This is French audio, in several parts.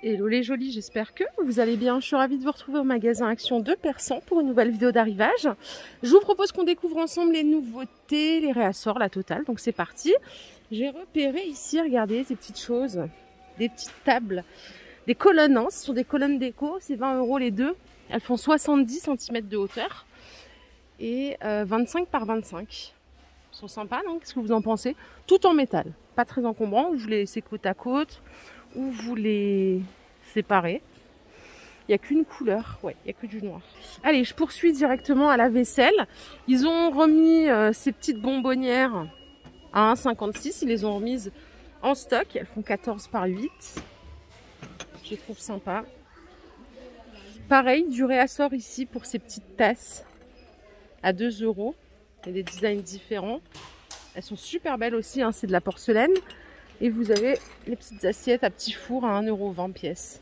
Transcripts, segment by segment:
Hello les jolis, j'espère que vous allez bien. Je suis ravie de vous retrouver au magasin Action de Persan pour une nouvelle vidéo d'arrivage. Je vous propose qu'on découvre ensemble les nouveautés, les réassorts, la totale. Donc c'est parti. J'ai repéré ici, regardez ces petites choses, des petites tables, des colonnes. Hein. Ce sont des colonnes déco, c'est 20 € les deux. Elles font 70 cm de hauteur et 25 par 25. Elles sont sympas, non? Qu'est-ce que vous en pensez? Tout en métal, pas très encombrant. Vous les laissez côte à côte ou vous les séparez. Il n'y a qu'une couleur, ouais, il n'y a que du noir. Allez, je poursuis directement à la vaisselle. Ils ont remis ces petites bonbonnières à 1,56 €. Ils les ont remises en stock. Elles font 14 par 8. Je les trouve sympas. Pareil, du réassort ici pour ces petites tasses à 2 €. Il y a des designs différents. Elles sont super belles aussi, hein, c'est de la porcelaine. Et vous avez les petites assiettes à petit four à 1,20 € pièce.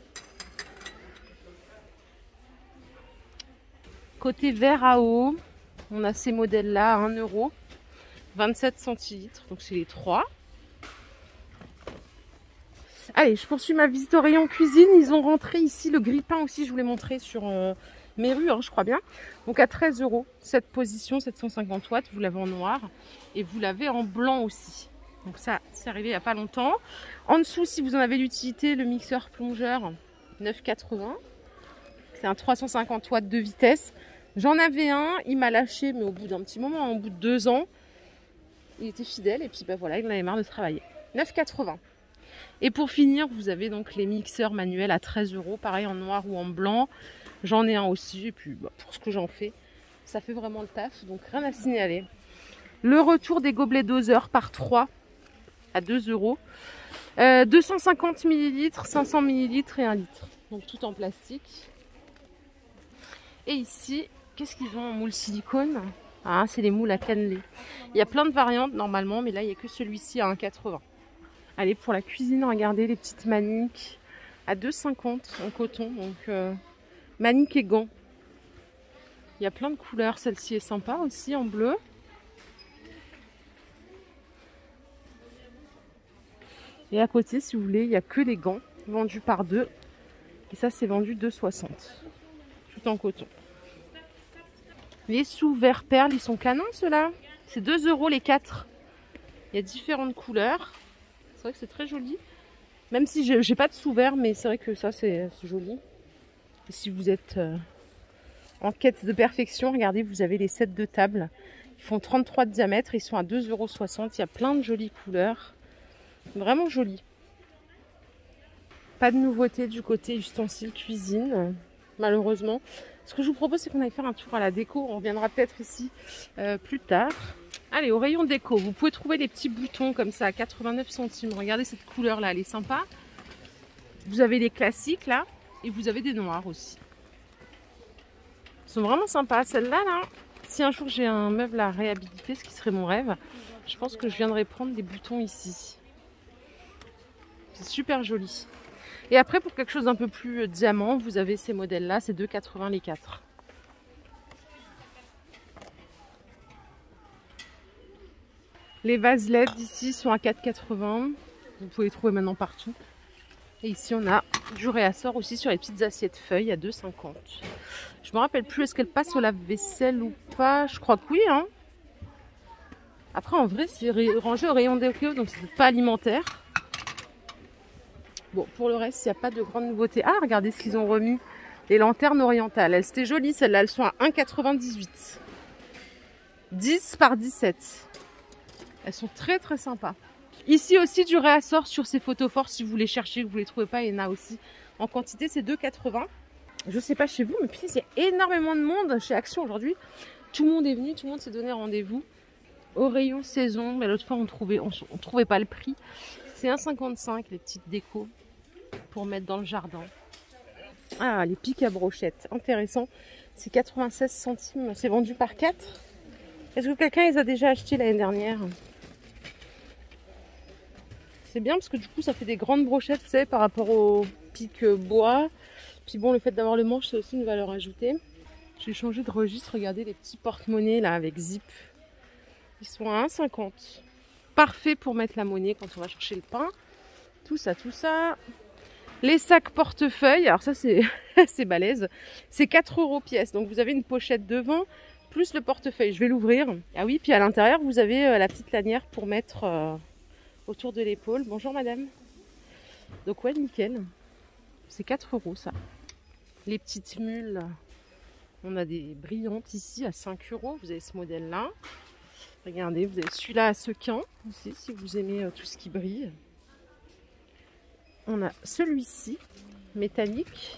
Côté verre à eau, on a ces modèles-là à 1 €, 27 centilitres, donc c'est les 3. Allez, je poursuis ma visite au rayon cuisine. Ils ont rentré ici le grille-pain aussi, je vous l'ai montré sur mes rues, hein, je crois bien. Donc à 13 €, cette position, 750 watts, vous l'avez en noir et vous l'avez en blanc aussi. Donc ça, c'est arrivé il n'y a pas longtemps. En dessous, si vous en avez l'utilité, le mixeur plongeur 9,80. C'est un 350 watts de vitesse. J'en avais un, il m'a lâché, mais au bout d'un petit moment, au bout de 2 ans, il était fidèle et puis ben voilà, il en avait marre de travailler. 9,80. Et pour finir, vous avez donc les mixeurs manuels à 13 €, pareil en noir ou en blanc. J'en ai un aussi, et puis bah, pour ce que j'en fais, ça fait vraiment le taf, donc rien à signaler. Le retour des gobelets doseurs par 3 à 2 €. 250 ml, 500 ml et 1 litre. Donc tout en plastique. Et ici, qu'est-ce qu'ils ont en moule silicone? Ah, c'est les moules à cannelé. Il y a plein de variantes normalement, mais là, il n'y a que celui-ci à 1,80 €. Allez, pour la cuisine, regardez les petites maniques à 2,50 € en coton. Donc, maniques et gants. Il y a plein de couleurs. Celle-ci est sympa aussi en bleu. Et à côté, si vous voulez, il n'y a que les gants vendus par 2. Et ça, c'est vendu 2,60 €. Tout en coton. Les sous vert perle, ils sont canons ceux-là. C'est 2 € les 4. Il y a différentes couleurs. C'est vrai que c'est très joli. Même si je n'ai pas de sous vert, mais c'est vrai que ça, c'est joli. Et si vous êtes en quête de perfection, regardez, vous avez les sets de table. Ils font 33 de diamètre. Ils sont à 2,60 €. Il y a plein de jolies couleurs. Vraiment joli. Pas de nouveauté du côté ustensiles cuisine, malheureusement. Ce que je vous propose, c'est qu'on aille faire un tour à la déco. On reviendra peut-être ici plus tard. Allez, au rayon déco, vous pouvez trouver des petits boutons comme ça à 89 centimes. Regardez cette couleur-là, elle est sympa. Vous avez les classiques là, et vous avez des noirs aussi. Ils sont vraiment sympas. Celle-là, là, si un jour j'ai un meuble à réhabiliter, ce qui serait mon rêve, je pense que je viendrai prendre des boutons ici. C'est super joli. Et après, pour quelque chose d'un peu plus diamant, vous avez ces modèles-là. C'est 2,80 € les 4. Les vases LED ici sont à 4,80 €. Vous pouvez les trouver maintenant partout. Et ici, on a du réassort aussi sur les petites assiettes feuilles à 2,50 €. Je me rappelle plus, est-ce qu'elle passe au lave-vaisselle ou pas? Je crois que oui. Hein. Après, en vrai, c'est rangé au rayon déco, donc c'est pas alimentaire. Bon, pour le reste, il n'y a pas de grande nouveauté. Ah, regardez ce qu'ils ont remis. Les lanternes orientales. Elles, c'était joli, celles-là. Elles sont à 1,98 €. 10 par 17. Elles sont très, très sympas. Ici aussi, du réassort sur ces photophores. Si vous les cherchez, que vous ne les trouvez pas, il y en a aussi en quantité. C'est 2,80 €. Je ne sais pas chez vous, mais puis il y a énormément de monde chez Action aujourd'hui. Tout le monde est venu, tout le monde s'est donné rendez-vous. Au rayon saison, mais l'autre fois, on trouvait pas le prix. C'est 1,55 € les petites décos pour mettre dans le jardin. Ah, les pics à brochettes, intéressant. C'est 96 centimes, c'est vendu par 4. Est-ce que quelqu'un les a déjà achetés l'année dernière? C'est bien parce que du coup, ça fait des grandes brochettes, vous savez, par rapport aux pics bois. Puis bon, le fait d'avoir le manche, c'est aussi une valeur ajoutée. J'ai changé de registre, regardez les petits porte-monnaies là avec zip. Ils sont à 1,50 €. Parfait pour mettre la monnaie quand on va chercher le pain. Tout ça, tout ça. Les sacs portefeuille, alors ça c'est c'est balèze, c'est 4 € pièce. Donc vous avez une pochette devant plus le portefeuille. Je vais l'ouvrir. Ah oui, puis à l'intérieur vous avez la petite lanière pour mettre autour de l'épaule. Bonjour madame. Donc ouais, nickel. C'est 4 € ça. Les petites mules, on a des brillantes ici à 5 €. Vous avez ce modèle là. Regardez, vous avez celui-là à sequin aussi si vous aimez tout ce qui brille. On a celui-ci, métallique,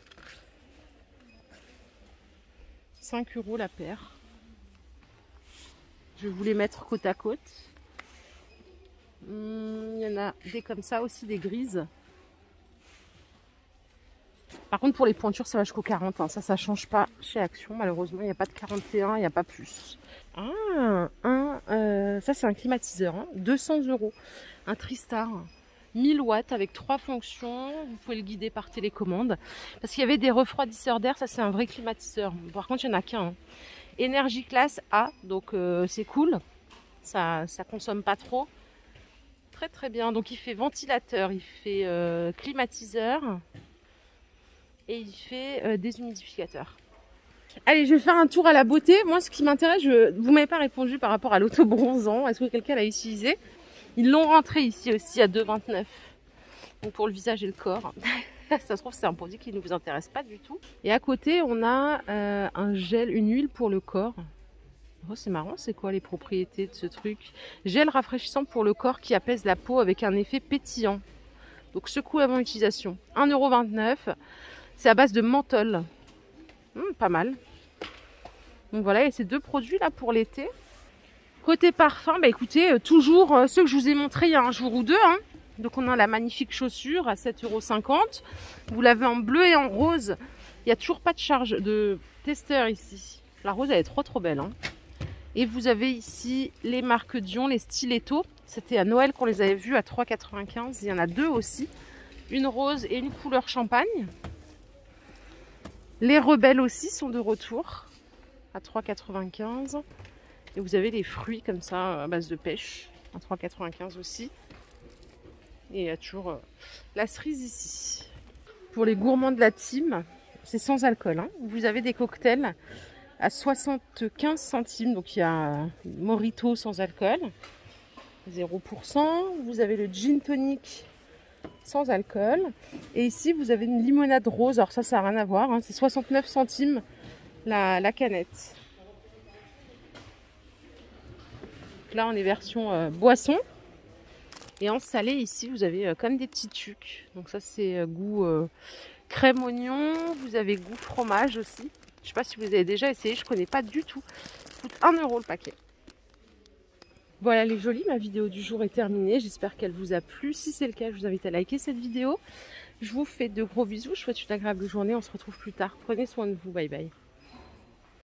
5 € la paire. Je vais vous les mettre côte à côte. Il y en a des comme ça aussi, des grises. Par contre, pour les pointures, ça va jusqu'au 40. Hein. Ça change pas chez Action. Malheureusement, il n'y a pas de 41, il n'y a pas plus. Ah, ça c'est un climatiseur, hein, 200 €. Un Tristar. 1000 watts avec 3 fonctions, vous pouvez le guider par télécommande. Parce qu'il y avait des refroidisseurs d'air, ça c'est un vrai climatiseur. Par contre il n'y en a qu'un. Hein. Énergie classe A, donc c'est cool, ça consomme pas trop. Très très bien, donc il fait ventilateur, il fait climatiseur et il fait déshumidificateur. Allez, je vais faire un tour à la beauté. Moi ce qui m'intéresse, vous m'avez pas répondu par rapport à l'auto-bronzant, est-ce que quelqu'un l'a utilisé? Ils l'ont rentré ici aussi à 2,29 €. Donc pour le visage et le corps. Ça se trouve c'est un produit qui ne vous intéresse pas du tout. Et à côté on a un gel, une huile pour le corps. Oh, c'est marrant, c'est quoi les propriétés de ce truc? Gel rafraîchissant pour le corps qui apaise la peau avec un effet pétillant. Donc secoue avant utilisation. 1,29 €. C'est à base de menthol. Pas mal. Donc voilà, et ces deux produits là pour l'été. Côté parfum, bah écoutez, toujours ceux que je vous ai montrés il y a un jour ou deux. Hein. Donc on a la magnifique chaussure à 7,50 €. Vous l'avez en bleu et en rose. Il n'y a toujours pas de charge de testeur ici. La rose elle est trop belle. Hein. Et vous avez ici les marques Dion, les stilettos. C'était à Noël qu'on les avait vus à 3,95 €. Il y en a deux aussi. Une rose et une couleur champagne. Les rebelles aussi sont de retour à 3,95 €. Et vous avez les fruits comme ça à base de pêche, à 3,95 € aussi. Et il y a toujours la cerise ici. Pour les gourmands de la team, c'est sans alcool. Hein. Vous avez des cocktails à 75 centimes. Donc il y a Mojito sans alcool, 0%. Vous avez le gin tonic sans alcool. Et ici vous avez une limonade rose. Alors ça n'a rien à voir. Hein. C'est 69 centimes la canette. Là on est version boisson. Et en salé ici vous avez comme des petits tucs. Donc ça c'est goût crème oignon. Vous avez goût fromage aussi. Je sais pas si vous avez déjà essayé, je connais pas du tout. Ça coûte 1 € le paquet. Voilà les jolis, ma vidéo du jour est terminée. J'espère qu'elle vous a plu. Si c'est le cas, je vous invite à liker cette vidéo. Je vous fais de gros bisous. Je vous souhaite une agréable journée. On se retrouve plus tard. Prenez soin de vous. Bye bye.